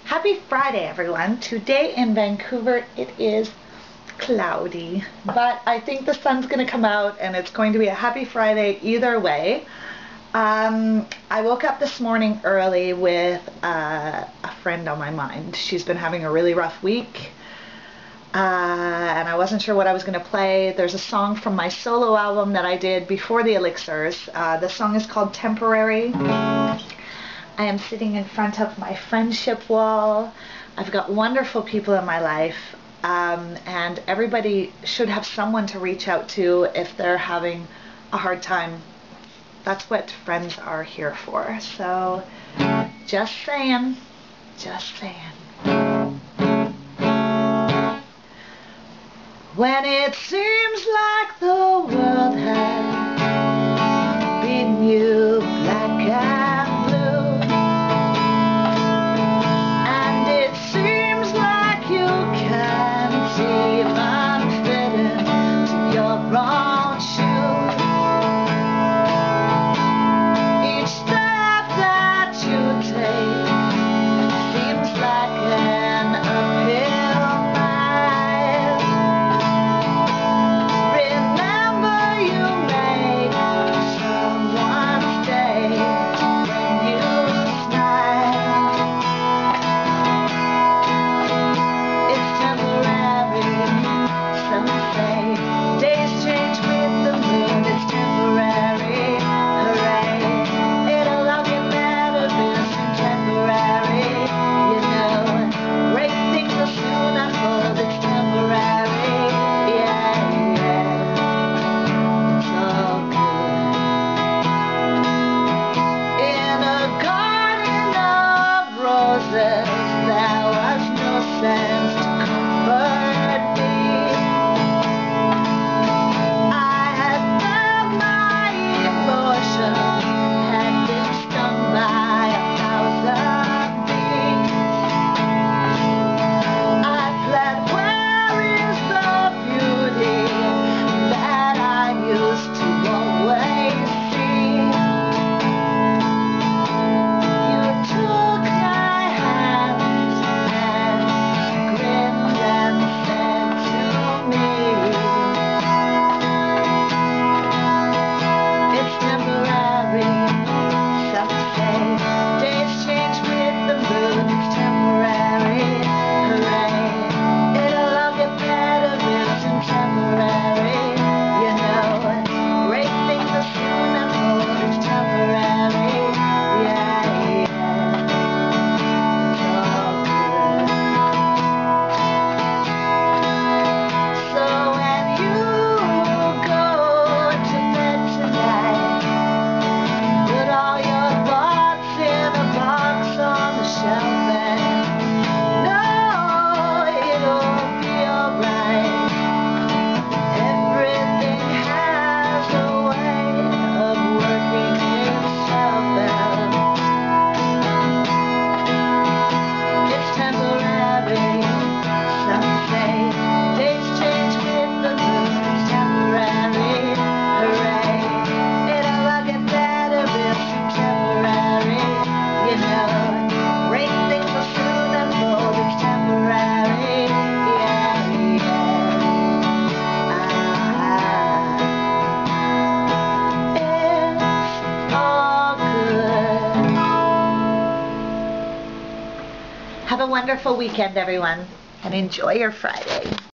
Happy Friday, everyone. Today in Vancouver it is cloudy, but I think the sun's going to come out and it's going to be a happy Friday either way. I woke up this morning early with a friend on my mind. She's been having a really rough week, and I wasn't sure what I was going to play. There's a song from my solo album that I did before the Elixirs. The song is called Temporary. I am sitting in front of my friendship wall. I've got wonderful people in my life, and everybody should have someone to reach out to if they're having a hard time. That's what friends are here for. So, just saying, just saying. When it seems like the world has been you black and blue, and it seems like you can't even fit into your own shoes. Each step that you take seems like an uphill mile. Remember, you make someone's day when you smile. It's temporary, some say. Days change with the moon, it's temporary. Hooray, it'll all get better, this is temporary. You know, great things will soon unfold, it's temporary. Yeah, yeah, it's all good. In a garden of roses, there was no sense to comfort me. I had felt my emotions, had been stung by 1,000 bees. I fled, where is the beauty that I used to always see? You took my hands and grinned and said to me, it's temporary, some say. Days change with the moon, it's temporary. Hooray, it'll all get better, it's temporary. You know, great things will soon unfold, it's temporary. Yeah, yeah, it's all good. So when you go to bed tonight, put all your thoughts in a box on the shelf and know it'll be alright. Everything has a way of working itself out. It's temporary, some say. Days change with the moon, it's temporary. Hooray, it'll all get better, it's temporary. You know, great things will soon unfold, it's temporary. Yeah, yeah. It's all good. Have a wonderful weekend, everyone, and enjoy your Friday.